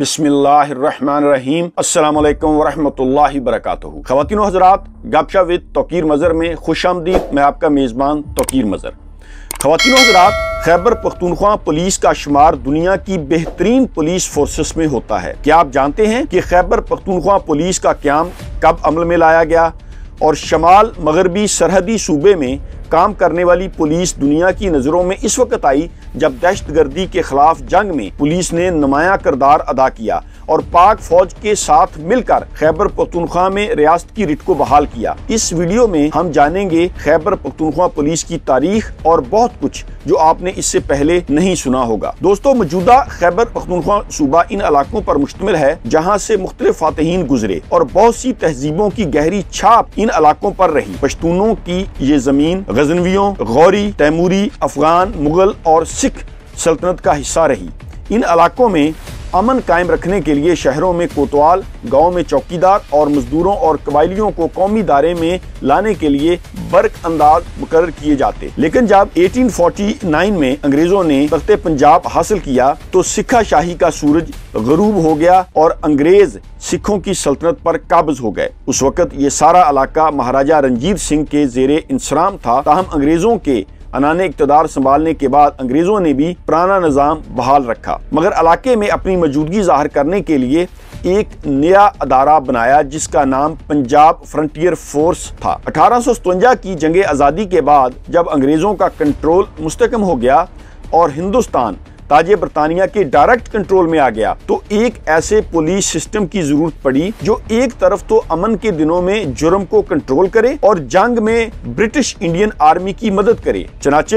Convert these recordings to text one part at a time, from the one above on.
بسم اللہ الرحمن الرحیم۔ السلام علیکم ورحمۃ اللہ وبرکاتہ۔ خواتین و حضرات، گپ شپ وتھ توقیر مظہر میں خوش آمدید۔ میں آپ کا میزبان توقیر مظہر۔ خواتین و حضرات، خیبر پختونخوا پولیس کا شمار دنیا کی بہترین پولیس فورسز میں ہوتا ہے۔ کیا آپ جانتے ہیں کہ خیبر پختونخوا پولیس کا قیام کب عمل میں لایا گیا اور شمال مغربی سرحدی صوبے میں کام کرنے والی پولیس دنیا کی نظروں میں اس وقت آئی جب دہشت گردی کے خلاف جنگ میں پولیس نے نمایاں کردار ادا کیا اور پاک فوج کے ساتھ مل کر خیبر پختونخوا میں ریاست کی رٹ کو بحال کیا۔ اس ویڈیو میں ہم جانیں گے خیبر پختونخوا پولیس کی تاریخ اور بہت کچھ جو آپ نے اس سے پہلے نہیں سنا ہوگا۔ دوستو، موجودہ خیبر پختونخوا صوبہ ان علاقوں پر مشتمل ہے جہاں سے مختلف فاتحین گزرے اور بہت سی تہذیبوں کی گہری چھاپ ان علاقوں پر رہی۔ پشتونوں کی یہ زمین غزنویوں، غوری، تیموری، افغان، مغل اور سکھ سلطنت کا حصہ رہی۔ ان علاقوں میں امن قائم رکھنے کے لیے شہروں میں کوتوال، گاؤں میں چوکیدار اور مزدوروں اور قبائلیوں کو قومی دائرے میں لانے کے لیے برق انداز مقرر کیے جاتے۔ لیکن جب 1849 میں انگریزوں نے تخت پنجاب حاصل کیا تو سکھا شاہی کا سورج غروب ہو گیا اور انگریز سکھوں کی سلطنت پر قابض ہو گئے۔ اس وقت یہ سارا علاقہ مہاراجہ رنجیت سنگھ کے زیر انصرام تھا، تاہم انگریزوں کے انان اقتدار سنبھالنے کے بعد انگریزوں نے بھی پرانا نظام بحال رکھا، مگر علاقے میں اپنی موجودگی ظاہر کرنے کے لیے ایک نیا ادارہ بنایا جس کا نام پنجاب فرنٹیئر فورس تھا۔ 1857 کی جنگ آزادی کے بعد جب انگریزوں کا کنٹرول مستحکم ہو گیا اور ہندوستان تاج برطانیہ کے ڈائریکٹ کنٹرول میں آ گیا تو ایک ایسے پولیس سسٹم کی ضرورت پڑی جو ایک طرف تو امن کے دنوں میں جرم کو کنٹرول کرے اور جنگ میں برٹش انڈین آرمی کی مدد کرے۔ چنانچہ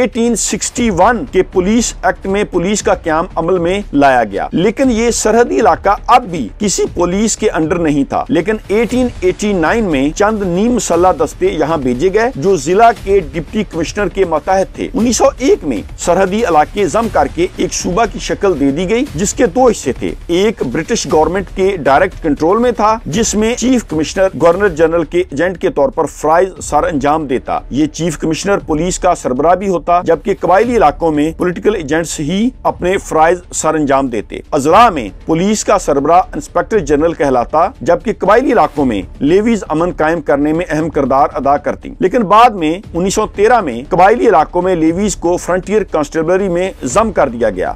1861 کے پولیس ایکٹ میں پولیس کا قیام عمل میں لایا گیا، لیکن یہ سرحدی علاقہ اب بھی کسی پولیس کے انڈر نہیں تھا۔ لیکن 1889 میں چند نیم مسلح دستے یہاں بھیجے گئے جو ضلع کے ڈپٹی کمشنر کے ماتحت تھے۔ 1901 میں سرحدی علاقے ضم کر کے ایک صوبہ کی شکل دے دی گئی جس کے دو حصے تھے۔ ایک برٹش گورنمنٹ کے ڈائریکٹ کنٹرول میں تھا جس میں چیف کمشنر گورنر جنرل کے ایجنٹ کے طور پر فرائض سر انجام دیتا۔ یہ چیف کمشنر پولیس کا سربراہ بھی ہوتا، جبکہ قبائلی علاقوں میں پولیٹیکل ایجنٹس ہی اپنے فرائض سر انجام دیتے۔ اضلاع میں پولیس کا سربراہ انسپیکٹر جنرل کہلاتا، جبکہ قبائلی علاقوں میں لیویز امن قائم کرنے میں اہم کردار ادا کرتی۔ لیکن بعد میں 1913 میں قبائلی علاقوں میں لیویز کو فرنٹیئر کونسٹبلری میں ضم کر دیا گیا۔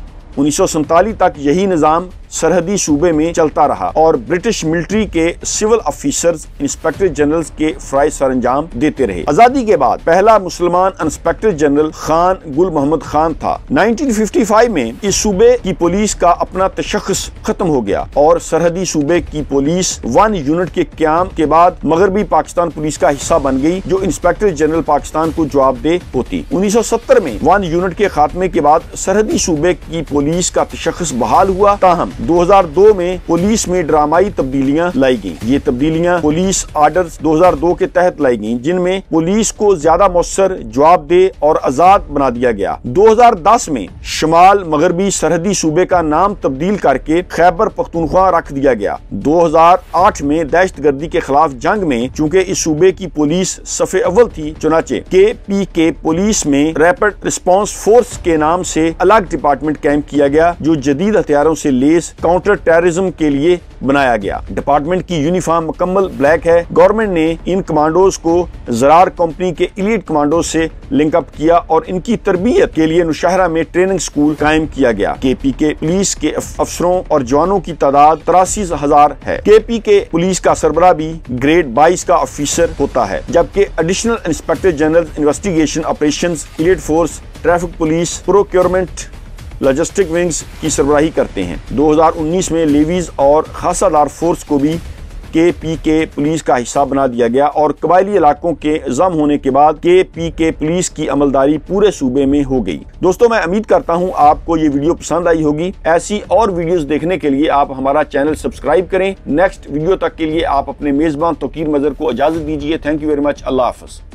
1947 تک یہی نظام سرحدی صوبے میں چلتا رہا اور برٹش ملٹری کے سول آفیسرز انسپیکٹر جنرلز کے فرائض سر انجام دیتے رہے۔ آزادی کے بعد پہلا مسلمان انسپیکٹر جنرل خان گل محمد خان تھا۔ 1955 میں اس صوبے کی پولیس کا اپنا تشخص ختم ہو گیا اور سرحدی صوبے کی پولیس 1 یونٹ کے قیام کے بعد مغربی پاکستان پولیس کا حصہ بن گئی جو انسپیکٹر جنرل پاکستان کو جواب دہ ہوتی۔ 1970 میں 1 یونٹ کے خاتمے کے بعد سرحدی صوبے کی پولیس کا تشخص بحال ہوا، تاہم 2002 میں پولیس میں ڈرامائی تبدیلیاں لائی گئیں۔ یہ تبدیلیاں پولیس آرڈرز 2002 کے تحت لائی گئیں جن میں پولیس کو زیادہ مؤثر، جواب دہ اور آزاد بنا دیا گیا۔ 2010 میں شمال مغربی سرحدی صوبے کا نام تبدیل کر کے خیبر پختونخوا رکھ دیا گیا۔ 2008 میں دہشت گردی کے خلاف جنگ میں چونکہ اس صوبے کی پولیس صف اول تھی، چنانچہ KPK پولیس میں ریپڈ رسپانس فورس کے نام سے الگ ڈپارٹمنٹ قائم کیا گیا جو جدید ہتھیاروں سے لیس کاؤنٹر ٹیررزم کے لیے بنایا گیا۔ ڈپارٹمنٹ کی یونیفارم مکمل بلیک ہے۔ گورنمنٹ نے ان کمانڈوز کو زرار کمپنی کے ایلیٹ کمانڈوز سے لنک اپ کیا اور ان کی تربیت کے لیے نوشہرہ میں ٹریننگ سکول قائم کیا گیا۔ KPK پولیس کے افسروں اور جوانوں کی تعداد 83,000 ہے۔ KPK پولیس کا سربراہ بھی گریڈ 22 کا آفیسر ہوتا ہے، جبکہ additional inspector general investigation operations, elite force, traffic police, procurement, logistic wings کی سربراہی کرتے ہیں۔ 2019 میں لیویز اور خاصہ دار فورس کو بھی KPK پولیس کا حصہ بنا دیا گیا اور قبائلی علاقوں کے ضم ہونے کے بعد KPK پولیس کی عملداری پورے صوبے میں ہو گئی۔ دوستو، میں امید کرتا ہوں آپ کو یہ ویڈیو پسند آئی ہوگی۔ ایسی اور ویڈیوز دیکھنے کے لیے آپ ہمارا چینل سبسکرائب کریں۔ نیکسٹ ویڈیو تک کے لیے آپ اپنے میزبان توقیر مظہر کو اجازت دیجیے۔ Thank you very much. اللہ حافظ۔